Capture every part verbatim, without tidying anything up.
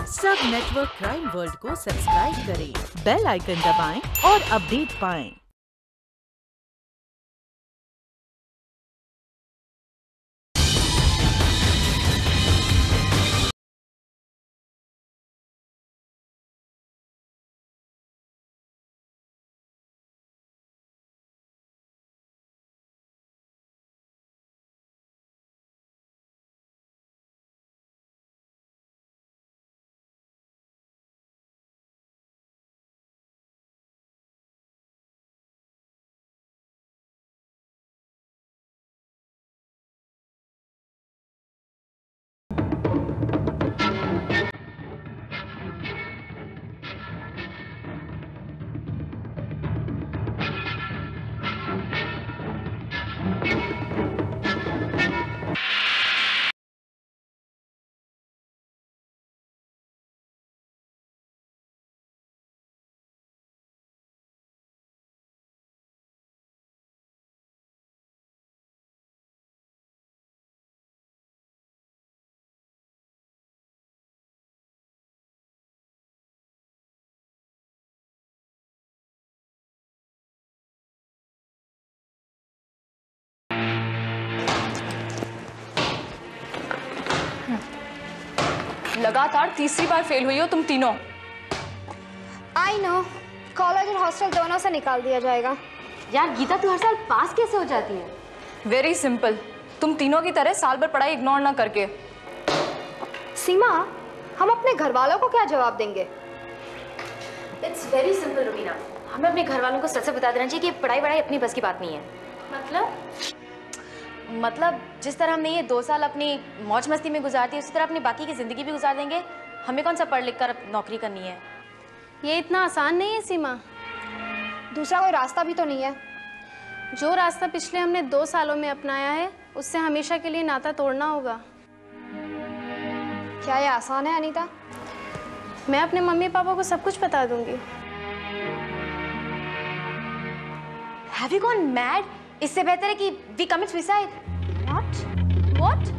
सब network crime world को subscribe करें, बेल आइकन दबाएं और अपडेट पाएं। लगातार तीसरी बार फेल हुई हो तुम तीनों। आई नो, कॉलेज और हॉस्टल दोनों से निकाल दिया जाएगा। यार गीता, तू हर साल पास कैसे हो जाती है? वेरी सिंपल, तुम तीनों की तरह साल भर पढ़ाई इग्नोर ना करके। सीमा, हम अपने घर वालों को क्या जवाब देंगे? इट्स वेरी सिंपल रुबीना, हमें अपने घर वालों को सच से बता देना चाहिए कि पढ़ाई वढ़ाई अपनी बस की बात नहीं है। मतलब मतलब जिस तरह हमने ये दो साल अपनी मौज मस्ती में गुजार दी, उसी तरह अपनी बाकी की ज़िंदगी भी गुजार देंगे। हमें कौन सा पढ़ लिख कर नौकरी करनी है? ये इतना आसान नहीं है सीमा। दूसरा कोई रास्ता भी तो नहीं है। जो रास्ता पिछले हमने दो सालों में अपनाया है, उससे हमेशा के लिए नाता तोड़ना होगा। क्या ये आसान है अनीता? मैं अपने मम्मी पापा को सब कुछ बता दूंगी। Have you gone mad? इससे बेहतर है कि we commit suicide. What? What?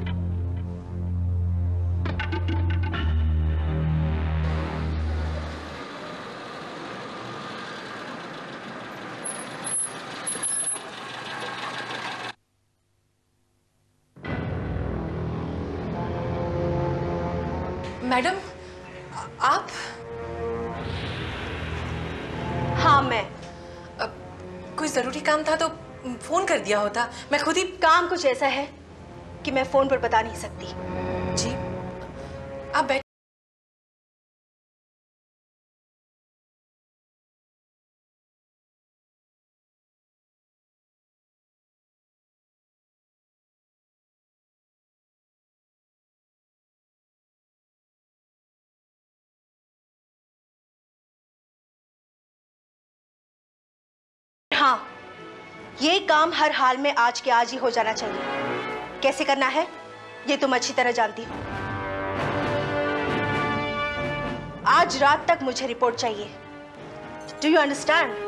Madam, आप? हाँ मैं। अब कोई जरूरी काम था तो फोन कर दिया होता। मैं खुद ही। काम कुछ ऐसा है कि मैं फोन पर बता नहीं सकती। जी, आप बैठ। हाँ, ये काम हर हाल में आज के आज ही हो जाना चाहिए। कैसे करना है ये तुम अच्छी तरह जानती हो। आज रात तक मुझे रिपोर्ट चाहिए। Do you understand?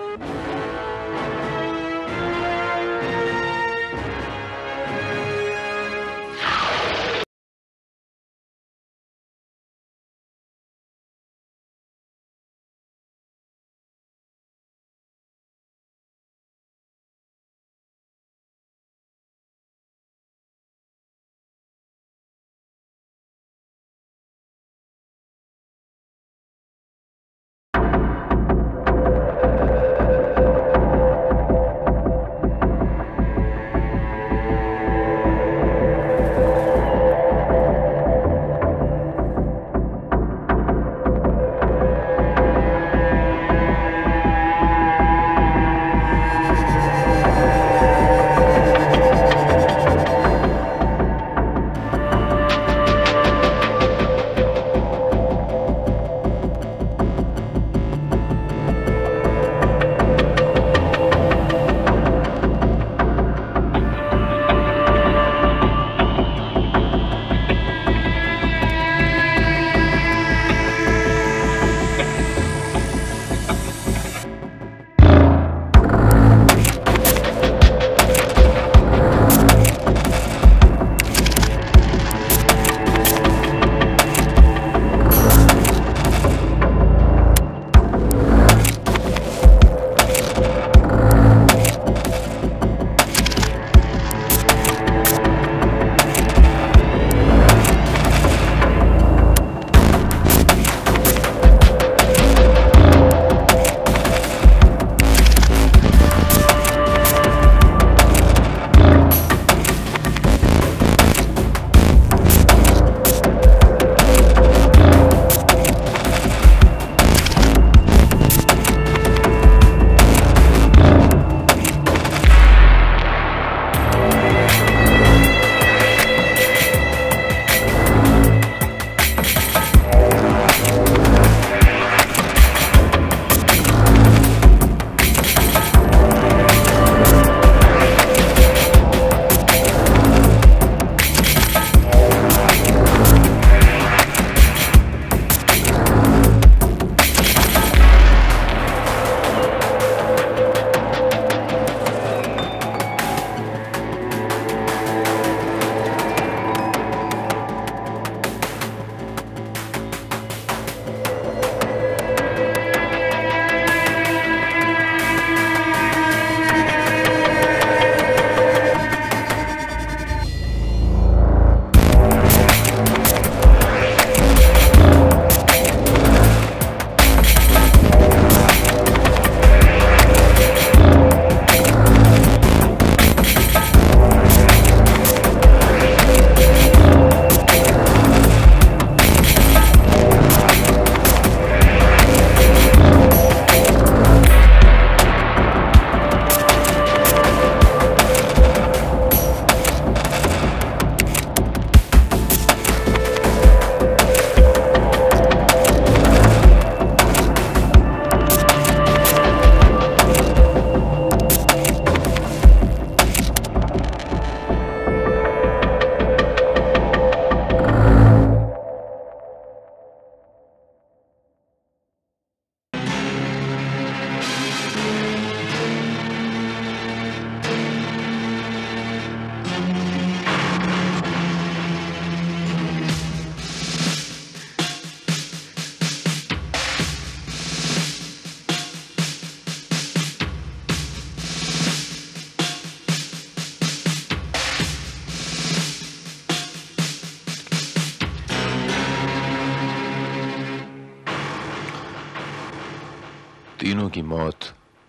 तीनों की मौत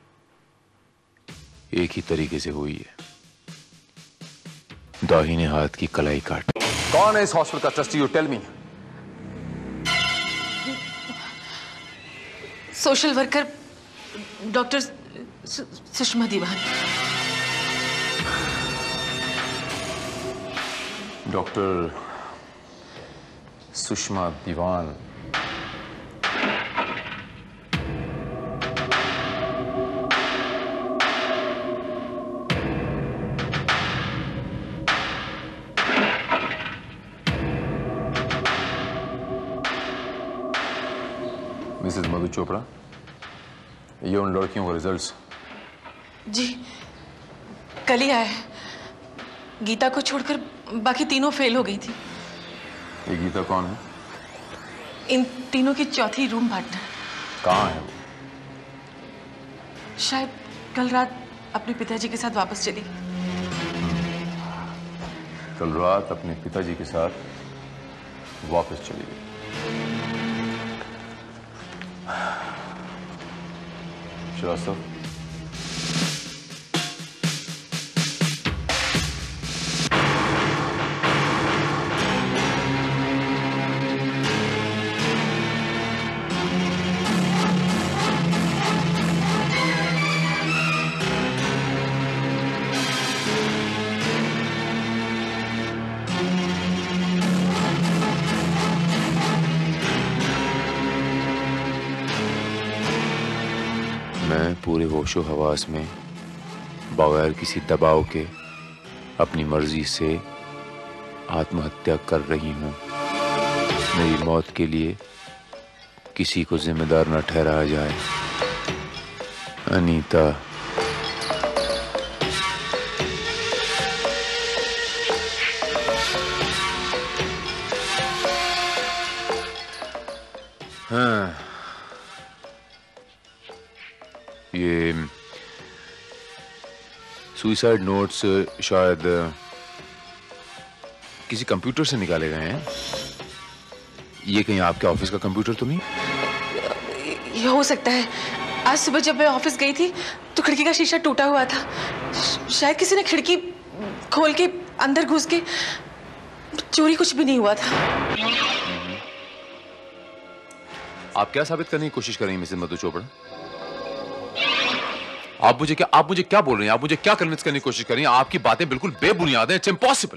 एक ही तरीके से हुई है, दाहिने हाथ की कलाई काट। कौन है इस हॉस्पिटल का trustee? You tell me. Social worker doctor Sushma Dewan. Doctor Sushma Dewan. Mrs Madhu Chopra, ये उन लड़कियों का रिजल्ट्स। जी कल ही आया है। गीता को छोड़कर बाकी तीनों फेल हो गई थी। ये गीता कौन है? इन तीनों की चौथी रूम पार्टनर। कहाँ है वो? शायद कल रात अपने पिताजी के साथ वापस चली। कल रात अपने पिताजी के साथ वापस चली गई। श्रीवास्तव, मैं पूरे होशो हवास में बगैर किसी दबाव के अपनी मर्जी से आत्महत्या कर रही हूं। मेरी मौत के लिए किसी को जिम्मेदार न ठहराया जाए। अनीता, हाँ, ये सुसाइड नोट्स शायद किसी कंप्यूटर से निकाले गए हैं। ये कहीं आपके ऑफिस का कंप्यूटर तो नहीं? ये हो सकता है। आज सुबह जब मैं ऑफिस गई थी तो खिड़की का शीशा टूटा हुआ था। शायद किसी ने खिड़की खोल के अंदर घुस के, चोरी कुछ भी नहीं हुआ था। आप क्या साबित करने की कोशिश कर रही हैं मिसेस मधु चोपड़ा? आप मुझे क्या आप मुझे क्या बोल रही हैं? आप मुझे क्या कन्विंस करने की कोशिश कर रही हैं? आपकी बातें बिल्कुल बेबुनियाद हैं। It's impossible.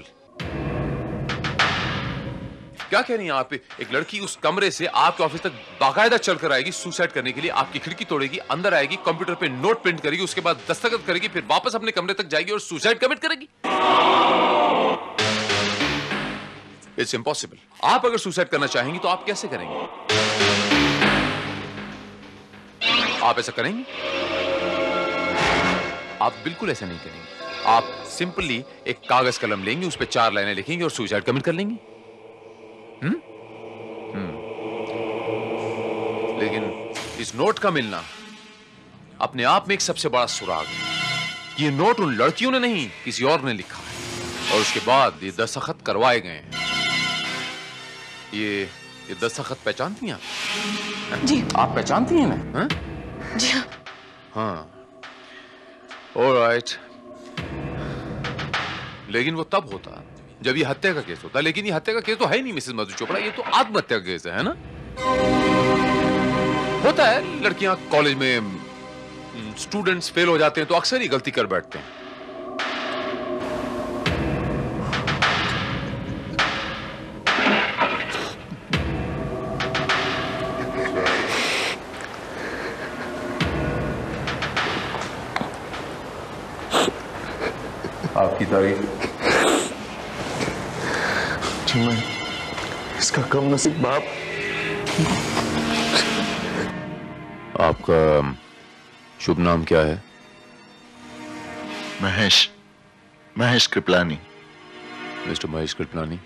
क्या कह रही हैं आप? एक लड़की उस कमरे से आपके ऑफिस तक बाकायदा चलकर आएगी सुसाइड करने के लिए, आपकी खिड़की तोड़ेगी, अंदर आएगी, कंप्यूटर पे नोट प्रिंट करेगी, उसके बाद दस्तखत करेगी, फिर वापस अपने कमरे तक जाएगी और सुसाइड कमिट करेगी? It's impossible. आप अगर सुसाइड करना चाहेंगी तो आप कैसे करेंगे? आप ऐसा करेंगे? आप बिल्कुल ऐसा नहीं करेंगे। आप सिंपली एक कागज कलम लेंगे, उस पर चार लाइनें लिखेंगे और सुसाइड कमिट कर लेंगे। हम्म? हम्म। लेकिन इस नोट का मिलना अपने आप में एक सबसे बड़ा सुराग है। ये नोट उन लड़कियों ने नहीं, किसी और ने लिखा है और उसके बाद ये दस्तखत करवाए गए हैं। ये ये दस्तखत पहचानती हैं आप? जी। आप पहचानती हैं ना? हा? जी हाँ। हाँ। ऑलराइट। लेकिन वो तब होता जब ये हत्या का केस होता, लेकिन ये हत्या का केस तो है ही नहीं मिसेस मधु चोपड़ा, ये तो आत्महत्या का केस है ना? होता है, लड़कियां कॉलेज में स्टूडेंट्स फेल हो जाते हैं तो अक्सर ही गलती कर बैठते हैं। आपकी तारीफ मैं इसका कम नसीब बाप। आपका शुभ नाम क्या है? Mahesh Mahesh Kriplani. Mister Mahesh Kriplani,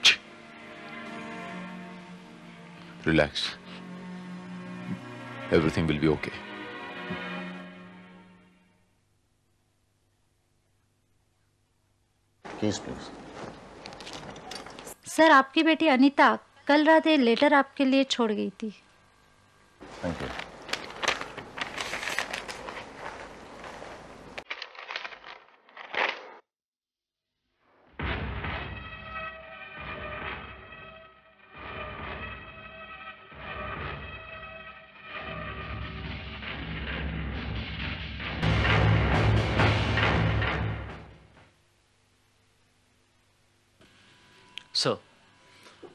relax, everything will be okay. Please please. Sir, आपकी बेटी अनीता कल रात ये लेटर आपके लिए छोड़ गई थी। Thank you.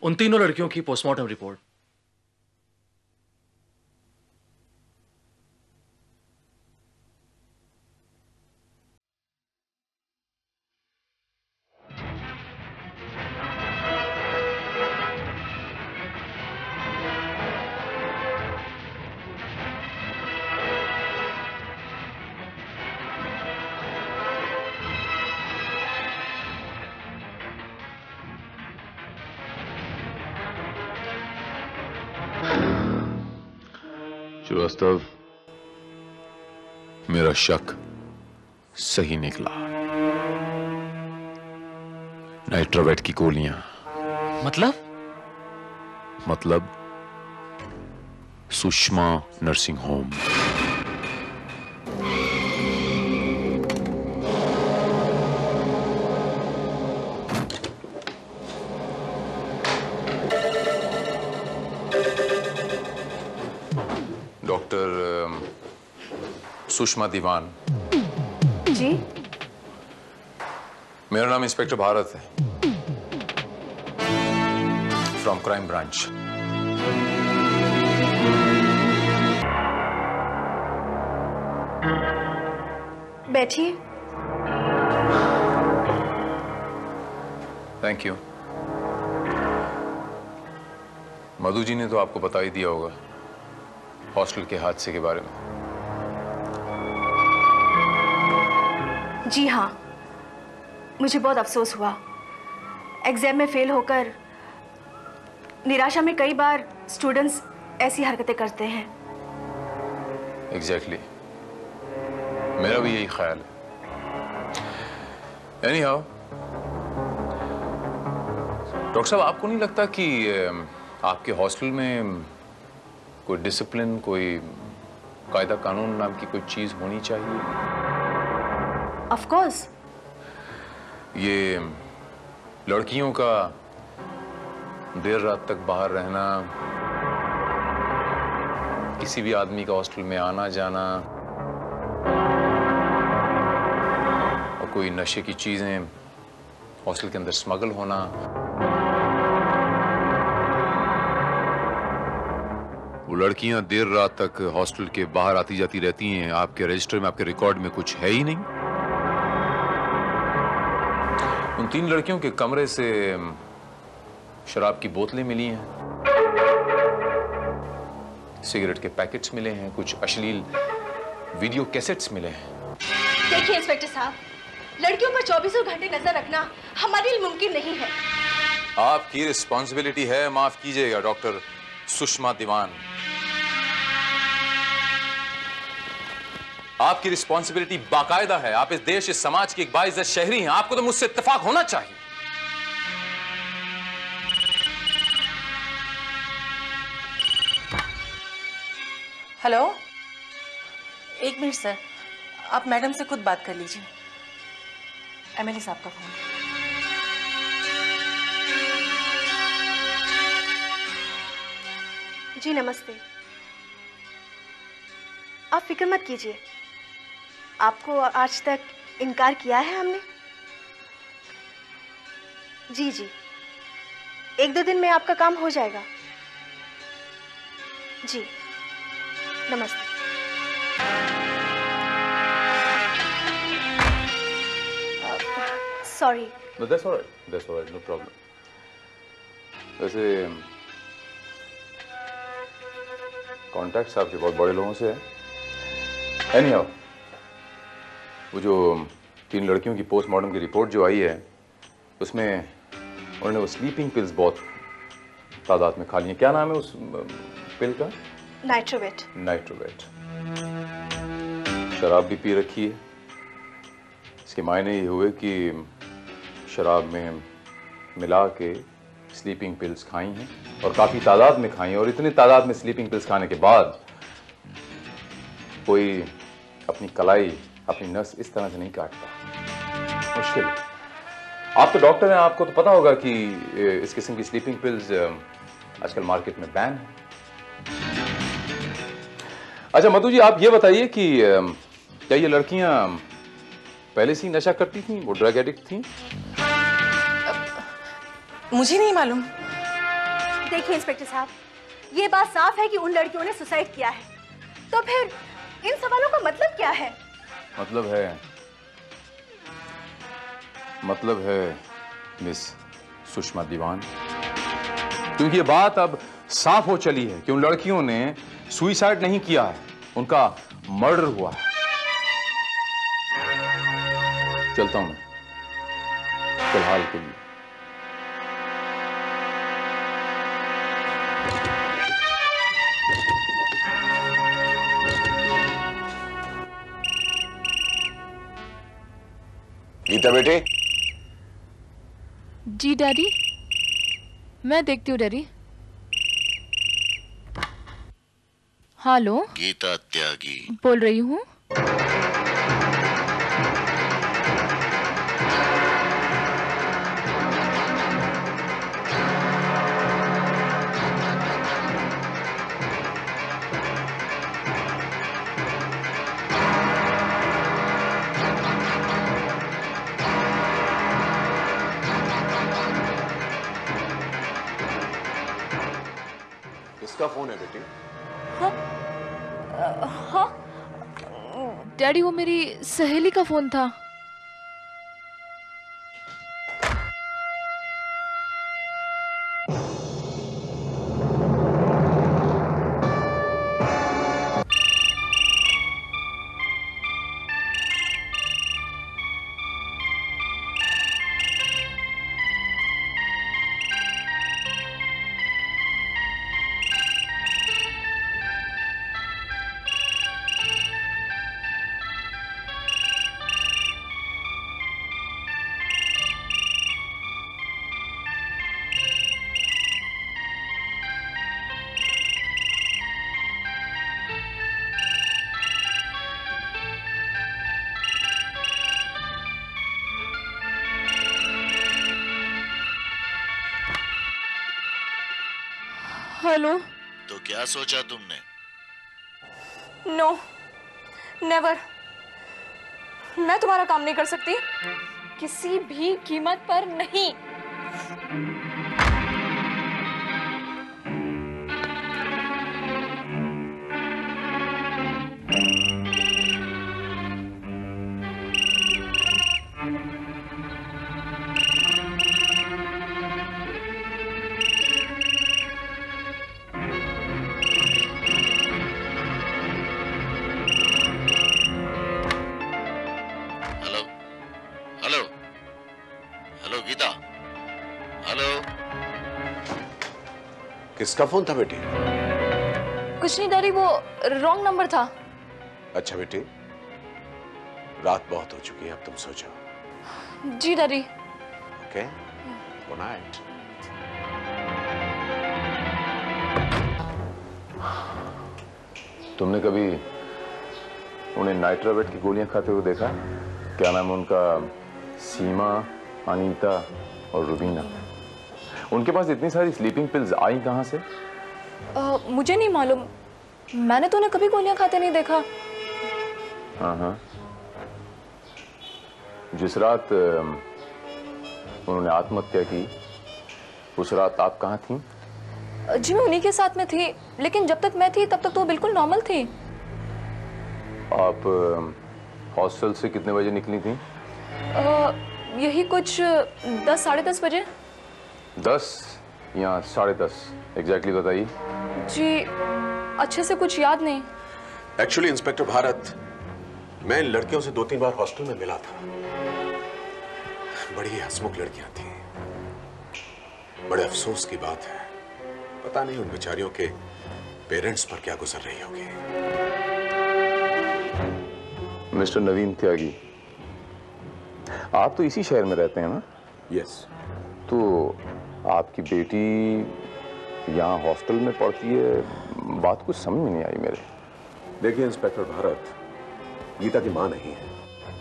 उन तीनों लड़कियों की पोस्टमार्टम रिपोर्ट। श्रीवास्तव, मेरा शक सही निकला। नाइट्रोवेट की गोलियां। मतलब? मतलब सुषमा नर्सिंग होम। सुषमा दीवान। जी? मेरा नाम इंस्पेक्टर भारत है, फ्रॉम क्राइम ब्रांच। बैठिए। Thank you. मधु जी ने तो आपको बता ही दिया होगा हॉस्टल के हादसे के बारे में। जी हाँ, मुझे बहुत अफसोस हुआ। एग्जाम में फेल होकर निराशा में कई बार स्टूडेंट्स ऐसी हरकतें करते हैं। Exactly exactly. मेरा भी यही ख्याल है। एनीहाउ, डॉक्टर साहब, आपको नहीं लगता कि आपके हॉस्टल में कोई डिसिप्लिन, कोई कायदा कानून नाम की कोई चीज होनी चाहिए? Of course. ये लड़कियों का देर रात तक बाहर रहना, किसी भी आदमी का हॉस्टल में आना जाना, और कोई नशे की चीजें हॉस्टल के अंदर स्मगल होना, वो लड़कियां देर रात तक हॉस्टल के बाहर आती जाती रहती हैं, आपके रजिस्टर में, आपके रिकॉर्ड में कुछ है ही नहीं। उन तीन लड़कियों के कमरे से शराब की बोतलें मिली हैं, सिगरेट के पैकेट्स मिले हैं, कुछ अश्लील वीडियो कैसेट्स मिले हैं। देखिए इंस्पेक्टर साहब, लड़कियों पर चौबीसों घंटे नजर रखना हमारे लिए मुमकिन नहीं है। आपकी रिस्पॉन्सिबिलिटी है, माफ कीजिएगा डॉक्टर सुषमा दीवान, आपकी रिस्पॉन्सिबिलिटी बाकायदा है। आप इस देश, इस समाज की एक बाइज्जत शहरी हैं। आपको तो मुझसे इत्तेफाक होना चाहिए। हेलो, एक मिनट सर, आप मैडम से खुद बात कर लीजिए। एमएलए साहब का फोन। जी नमस्ते। आप फिक्र मत कीजिए, आपको आज तक इनकार किया है हमने? जी जी, एक दो दिन में आपका काम हो जाएगा। जी नमस्ते। Sorry. No, that's all right. That's all right. No problem. वैसे कॉन्टैक्ट्स आपके बहुत बड़े लोगों से है। Anyhow, वो जो तीन लड़कियों की पोस्टमार्टम की रिपोर्ट जो आई है, उसमें उन्होंने वो स्लीपिंग पिल्स बहुत तादाद में खा ली हैं। क्या नाम है उस पिल का? नाइट्रोवेट। नाइट्रोवेट। शराब भी पी रखी है। इसके मायने ये हुए कि शराब में मिला के स्लीपिंग पिल्स खाई हैं, और काफ़ी तादाद में खाई हैं। और इतने तादाद में स्लीपिंग पिल्स खाने के बाद कोई अपनी कलाई, अपनी नस इस तरह से नहीं काटता, मुश्किल है। आप तो डॉक्टर हैं, आपको तो पता होगा कि इस किस्म की स्लीपिंग पिल्स आजकल मार्केट में बैन है। अच्छा मधु जी, आप ये बताइए कि क्या ये लड़कियां पहले से ही नशा करती थीं, वो ड्रग एडिक्ट थीं? मुझे नहीं मालूम। देखिए इंस्पेक्टर साहब, ये बात साफ है कि उन लड़कियों ने सुसाइड किया है, तो फिर इन सवालों का मतलब क्या है? मतलब है मतलब है मिस सुषमा दीवान, क्योंकि ये बात अब साफ हो चली है कि उन लड़कियों ने सुसाइड नहीं किया है, उनका मर्डर हुआ है। चलता हूं मैं फिलहाल के लिए। गीता बेटे। जी डैडी, मैं देखती हूँ डैडी। हेलो, गीता त्यागी बोल रही हूँ। किसका फोन है बेटी? हाँ, हाँ डैडी, वो मेरी सहेली का फोन था। हेलो। तो क्या सोचा तुमने? No, never. मैं तुम्हारा काम नहीं कर सकती, किसी भी कीमत पर नहीं। किसका फोन था बेटी? कुछ नहीं डैडी, वो रॉन्ग नंबर था। अच्छा बेटी, रात बहुत हो चुकी है, अब तुम सो जाओ। जी डैडी। Okay, good night. तुमने कभी उन्हें नाइट्रोवेट की गोलियां खाते हुए देखा? क्या नाम है उनका? सीमा, अनीता और रुबीना। उनके पास इतनी सारी स्लीपिंग पिल्स आई कहां से? आ, मुझे नहीं मालूम, मैंने तो उन्हें कभी गोलियां खाते नहीं देखा। हाँ हाँ। जिस रात उन्होंने आत्महत्या की, उस रात आप कहाँ थीं? जी मैं उन्हीं के साथ में थी, लेकिन जब तक मैं थी तब तक तो वो बिल्कुल नॉर्मल थी। आप हॉस्टल से कितने बजे निकली थी? आ, यही कुछ दस साढ़े दस बजे। दस या साढ़े दस एग्जैक्टली बताइए। जी अच्छे से कुछ याद नहीं। एक्चुअली इंस्पेक्टर भारत, मैं इन लड़कियों से दो तीन बार हॉस्टल में मिला था। बड़ी हंसमुख लड़कियां थी। बड़े अफसोस की बात है, पता नहीं उन बेचारियों के पेरेंट्स पर क्या गुजर रही होगी। मिस्टर नवीन त्यागी, आप तो इसी शहर में रहते हैं ना? यस। तो आपकी बेटी यहाँ हॉस्टल में पढ़ती है, बात कुछ समझ में नहीं आई मेरे। देखिए इंस्पेक्टर भारत, गीता की मां नहीं है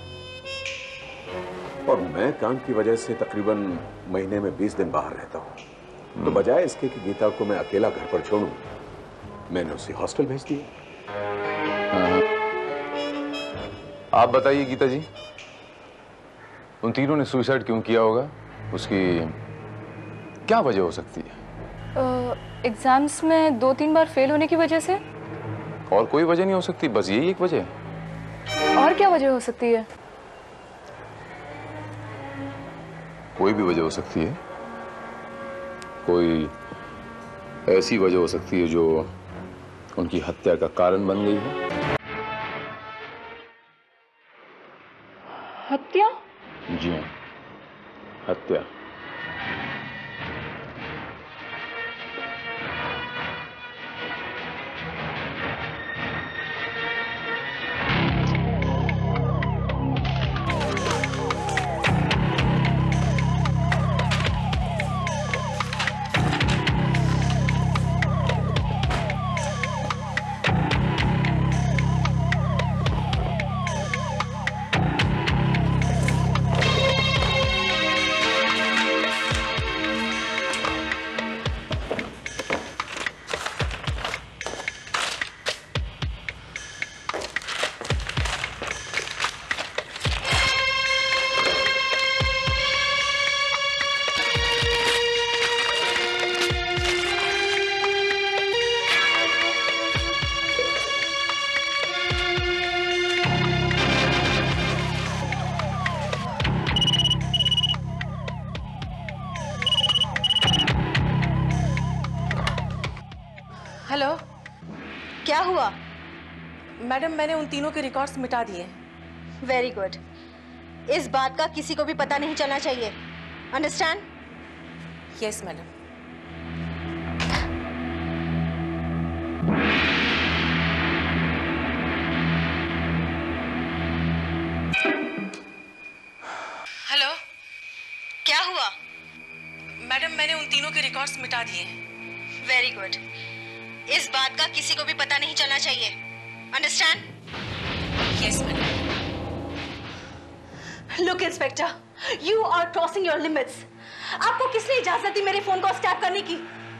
और मैं काम की वजह से तकरीबन महीने में बीस दिन बाहर रहता हूँ। तो बजाय इसके कि गीता को मैं अकेला घर पर छोड़ूं, मैंने उसे हॉस्टल भेज दिया। आप बताइए गीता जी, उन तीनों ने सुसाइड क्यों किया होगा? उसकी क्या वजह हो सकती है? आ, एग्जाम्स में दो तीन बार फेल होने की वजह से? और कोई वजह नहीं हो सकती, बस यही एक वजह। और क्या वजह हो सकती है? कोई भी वजह हो सकती है। कोई ऐसी वजह हो सकती है जो उनकी हत्या का कारण बन गई हो। हत्या? जी हाँ, हत्या। हेलो, क्या हुआ? मैडम मैंने उन तीनों के रिकॉर्ड्स मिटा दिए। Very good. इस बात का किसी को भी पता नहीं चलना चाहिए, अंडरस्टैंड? Yes madam. हेलो, क्या हुआ? मैडम मैंने उन तीनों के रिकॉर्ड्स मिटा दिए। Very good. इस बात का किसी को भी पता नहीं चलना चाहिए, understand? Yes madam. Look inspector, you are crossing your limits. आपको किसने इजाजत दी मेरे फोन को स्टैप करने की?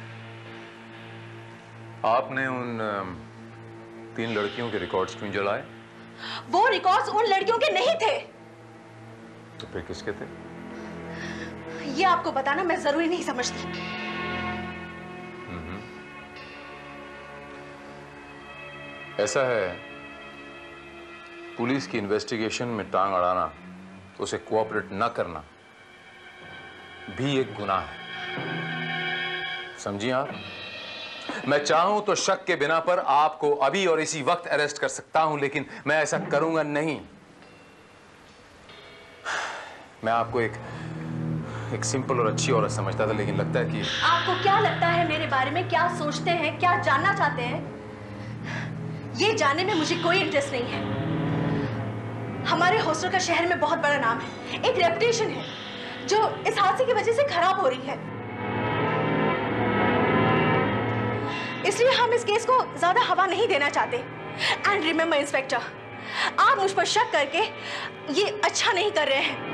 आपने उन अम, तीन लड़कियों के रिकॉर्ड्स क्यों जलाए? वो रिकॉर्ड्स उन लड़कियों के नहीं थे। तो फिर किसके थे? ये आपको बताना मैं जरूरी नहीं समझती। ऐसा है, पुलिस की इन्वेस्टिगेशन में टांग अड़ाना, उसे कोऑपरेट न करना भी एक गुनाह है, समझिए आप? मैं चाहूं तो शक के बिना पर आपको अभी और इसी वक्त अरेस्ट कर सकता हूं, लेकिन मैं ऐसा करूंगा नहीं। मैं आपको एक एक सिंपल और अच्छी औरत समझता था, लेकिन लगता है कि आपको क्या लगता है मेरे बारे में? क्या सोचते हैं, क्या जानना चाहते हैं? ये जानने में मुझे कोई इंटरेस्ट नहीं है। हमारे हॉस्टल का शहर में बहुत बड़ा नाम है, एक रेपुटेशन है जो इस हादसे की वजह से खराब हो रही है। इसलिए हम इस केस को ज्यादा हवा नहीं देना चाहते। एंड रिमेंबर इंस्पेक्टर, आप मुझ पर शक करके ये अच्छा नहीं कर रहे हैं।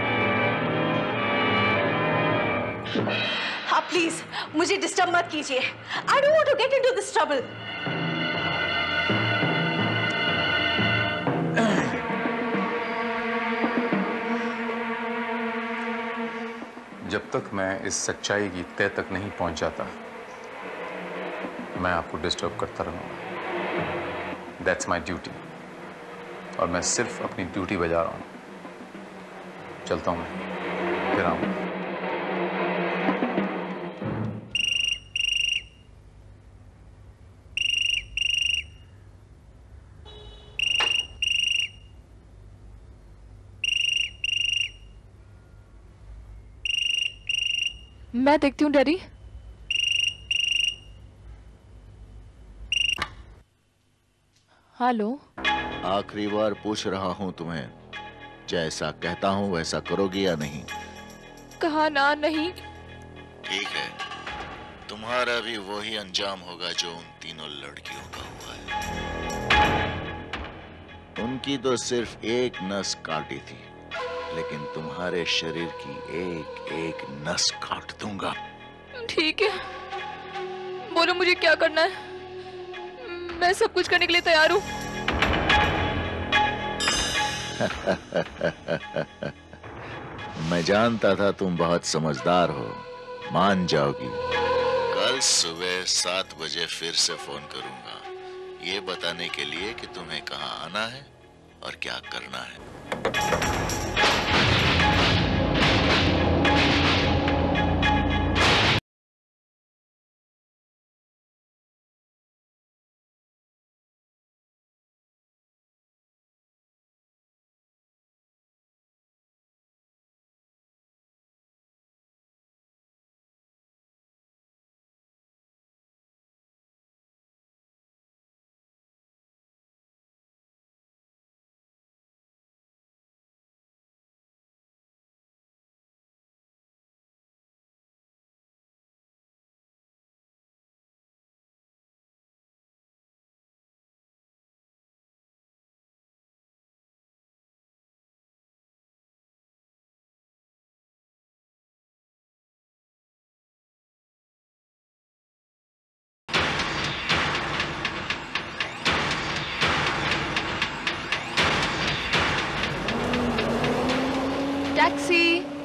आप प्लीज मुझे डिस्टर्ब मत कीजिए। I don't want to get into this trouble. जब तक मैं इस सच्चाई की तह तक नहीं पहुंच जाता, मैं आपको डिस्टर्ब करता रहूंगा। दैट्स माई ड्यूटी, और मैं सिर्फ अपनी ड्यूटी बजा रहा हूं। चलता हूं मैं, फिर आऊंगा। मैं देखती हूँ डैडी। हेलो। आखिरी बार पूछ रहा हूँ तुम्हें, जैसा कहता हूँ वैसा करोगी या नहीं? कहा ना नहीं। ठीक है, तुम्हारा भी वही अंजाम होगा जो उन तीनों लड़कियों का हुआ है। उनकी तो सिर्फ एक नस काटी थी, लेकिन तुम्हारे शरीर की एक एक नस काट दूंगा। ठीक है, बोलो मुझे क्या करना है, मैं सब कुछ करने के लिए तैयार हूँ। मैं जानता था तुम बहुत समझदार हो, मान जाओगी। कल कल सुबह सात बजे फिर से फोन करूंगा, ये बताने के लिए कि तुम्हें कहाँ आना है और क्या करना है। टैक्सी।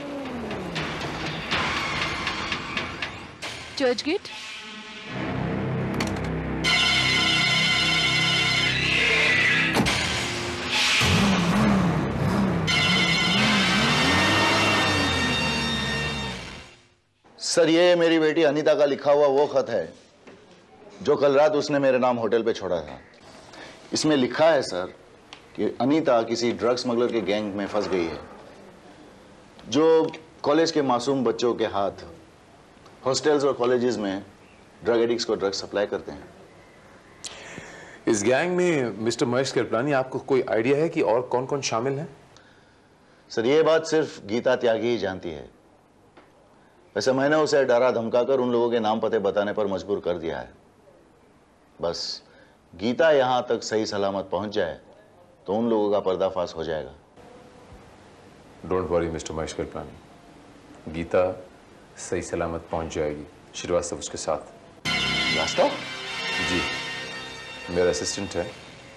Church gate. सर, ये मेरी बेटी अनीता का लिखा हुआ वो खत है जो कल रात उसने मेरे नाम होटल पे छोड़ा था। इसमें लिखा है सर कि अनीता किसी ड्रग स्मगलर के गैंग में फंस गई है जो कॉलेज के मासूम बच्चों के हाथ हॉस्टल्स और कॉलेजेस में ड्रग एडिक्ट्स को ड्रग सप्लाई करते हैं। इस गैंग में मिस्टर महेश कृपलानी, आपको कोई आइडिया है कि और कौन कौन शामिल है? सर, ये बात सिर्फ गीता त्यागी ही जानती है। वैसे मैंने उसे डरा धमकाकर उन लोगों के नाम पते बताने पर मजबूर कर दिया है। बस गीता यहां तक सही सलामत पहुंच जाए तो उन लोगों का पर्दाफाश हो जाएगा। Don't worry mister Mahesh Kriplani, Geeta सही सलामत पहुंच जाएगी। श्रीवास्तव उसके साथ। वास्तव? जी, मेरा असिस्टेंट है।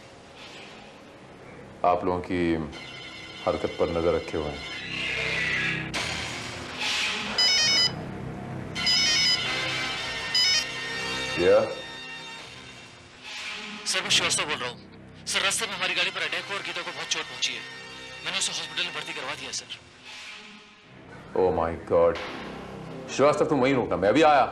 आप लोगों की हरकत पर नजर रखे हुए हैं। या? सर, मैं श्रीवास्तव बोल रहा हूँ। सर, रास्ते में हमारी गाड़ी पर अटैक हुआ और गीता को बहुत चोट पहुंची है। मैंने उसे हॉस्पिटल में भर्ती करवा दिया sir. Oh my god. Srivastava, तुम वहीं रुकना, मैं अभी आया।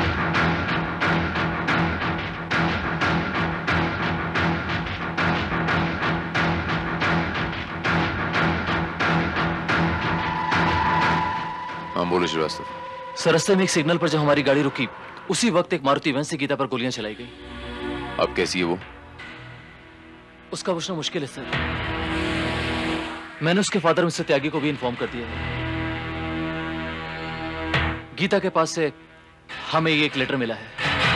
हाँ बोलो श्रीवास्तव। सर, रास्ते में एक सिग्नल पर जब हमारी गाड़ी रुकी उसी वक्त एक मारुति वैन से गीता पर गोलियां चलाई गई। अब कैसी है वो? उसका पूछना मुश्किल है सर। मैंने उसके फादर मिस्टर त्यागी को भी इन्फॉर्म कर दिया है। गीता के पास से हमें ये एक लेटर मिला है।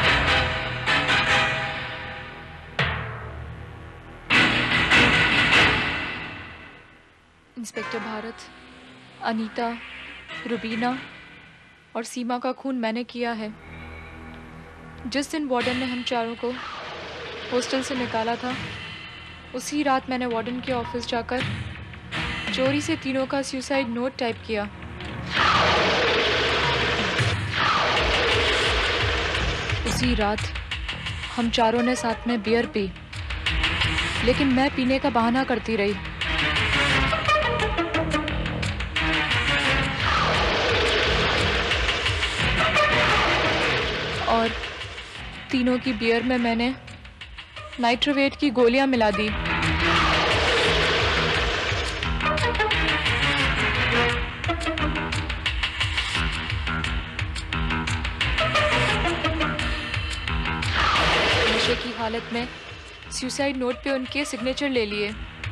इंस्पेक्टर भारत, अनीता, रुबीना और सीमा का खून मैंने किया है। जिस दिन वार्डन ने हम चारों को हॉस्टल से निकाला था उसी रात मैंने वार्डन के ऑफिस जाकर चोरी से तीनों का सुसाइड नोट टाइप किया। उसी रात हम चारों ने साथ में बियर पी, लेकिन मैं पीने का बहाना करती रही। और तीनों की बियर में मैंने नाइट्रोवेट की गोलियां मिला दी। नशे की हालत में सुसाइड नोट पे उनके सिग्नेचर ले लिए।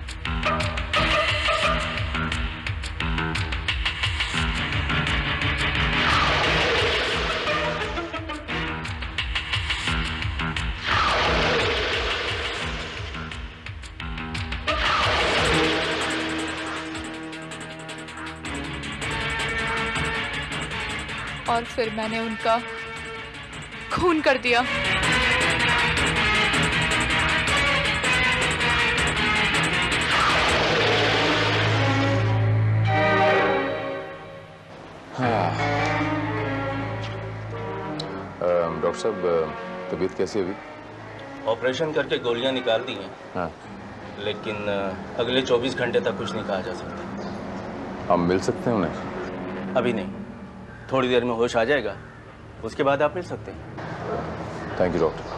और फिर मैंने उनका खून कर दिया। डॉक्टर डॉक्टर साहब, तबीयत कैसी है अभी? ऑपरेशन करके गोलियां निकाल दी हैं। हाँ। लेकिन अगले चौबीस घंटे तक कुछ नहीं कहा जा सकता। आप मिल सकते हैं उन्हें? अभी नहीं, थोड़ी देर में होश आ जाएगा, उसके बाद आप मिल सकते हैं। Thank you doctor.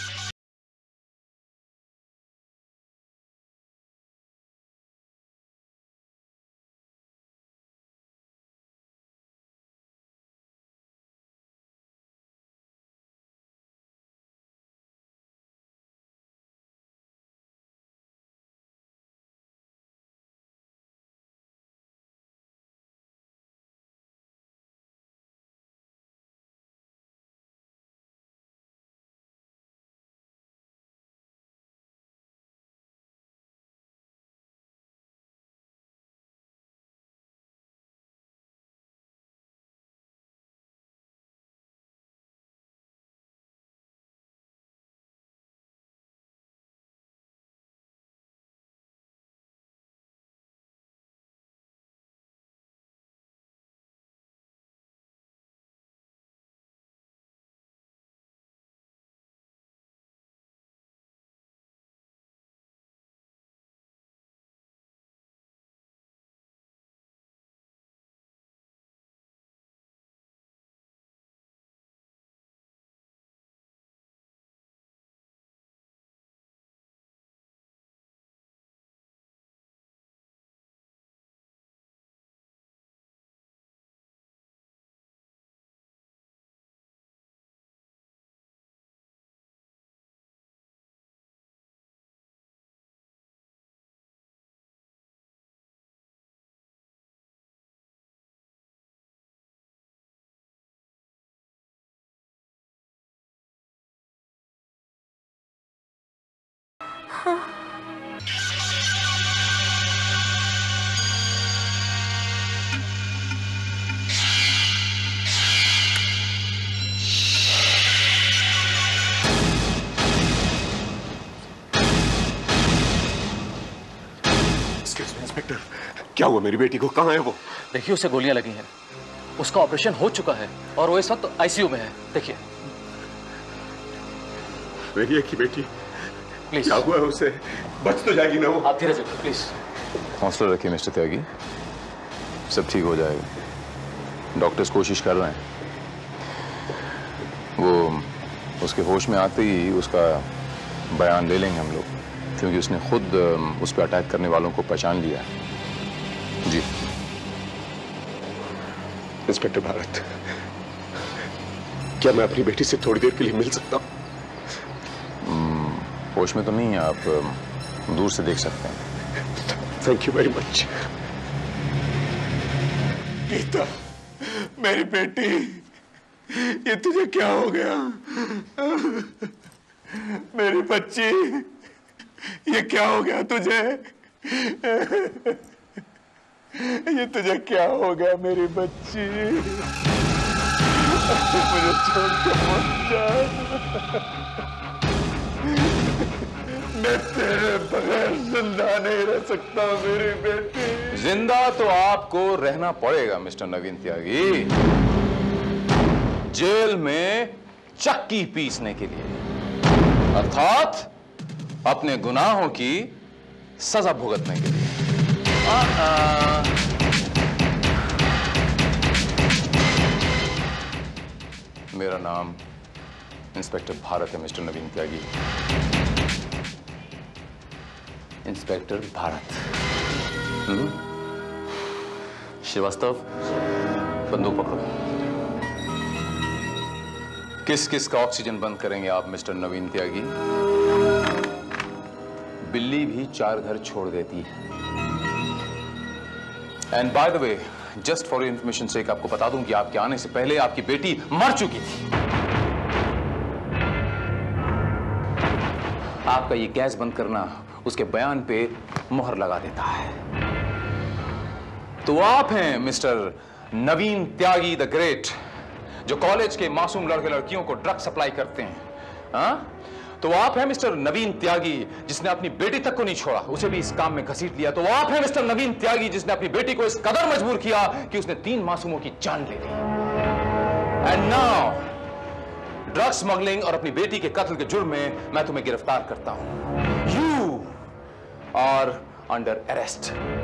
इंस्पेक्टर, क्या हुआ मेरी बेटी को? कहाँ है वो? देखिए, उसे गोलियां लगी हैं, उसका ऑपरेशन हो चुका है और वो इस वक्त आईसीयू में है। देखिए। मेरी एक ही बेटी, प्लीज। क्या हुआ है उसे? बच तो जाएगी ना वो? आप धीरे से प्लीज। हौसला रखिए मिस्टर त्यागी, सब ठीक हो जाएगा। डॉक्टर्स कोशिश कर रहे हैं। वो उसके होश में आते ही उसका बयान ले लेंगे हम लोग, क्योंकि उसने खुद उस पर अटैक करने वालों को पहचान लिया है। जी इंस्पेक्टर भारत, क्या मैं अपनी बेटी से थोड़ी देर के लिए मिल सकता हूँ? होश में तो नहीं है, आप दूर से देख सकते हैं। Thank you very much. Geeta, मेरी बेटी, ये तुझे क्या हो गया? मेरी बच्ची, ये क्या हो गया तुझे? ये तुझे क्या हो गया मेरी बच्ची? मुझे छोड़ के मत जा। मैं तेरे बगैर जिंदा नहीं रह सकता मेरी बेटी। जिंदा तो आपको रहना पड़ेगा मिस्टर नवीन त्यागी, जेल में चक्की पीसने के लिए, अर्थात अपने गुनाहों की सजा भुगतने के लिए। आ, आ, मेरा नाम इंस्पेक्टर भारत है मिस्टर नवीन त्यागी। इंस्पेक्टर भारत। हम्म? श्रीवास्तव, बंदूक पकड़ो। किस किस का ऑक्सीजन बंद करेंगे आप मिस्टर नवीन त्यागी? बिल्ली भी चार घर छोड़ देती है। And by the way, just for information sake आपको बता दूं कि आपके आने से पहले आपकी बेटी मर चुकी थी। आपका ये गैस बंद करना उसके बयान पे मोहर लगा देता है। तो आप हैं mister Naveen Tyagi the great, जो कॉलेज के मासूम लड़के लड़कियों को ड्रग सप्लाई करते हैं। हाँ? तो आप हैं मिस्टर नवीन त्यागी, जिसने अपनी बेटी तक को नहीं छोड़ा, उसे भी इस काम में घसीट लिया। तो आप हैं मिस्टर नवीन त्यागी, जिसने अपनी बेटी को इस कदर मजबूर किया कि उसने तीन मासूमों की जान ले ली। एंड नाउ ड्रग स्मगलिंग और अपनी बेटी के कत्ल के जुर्म में मैं तुम्हें गिरफ्तार करता हूं। You are under arrest.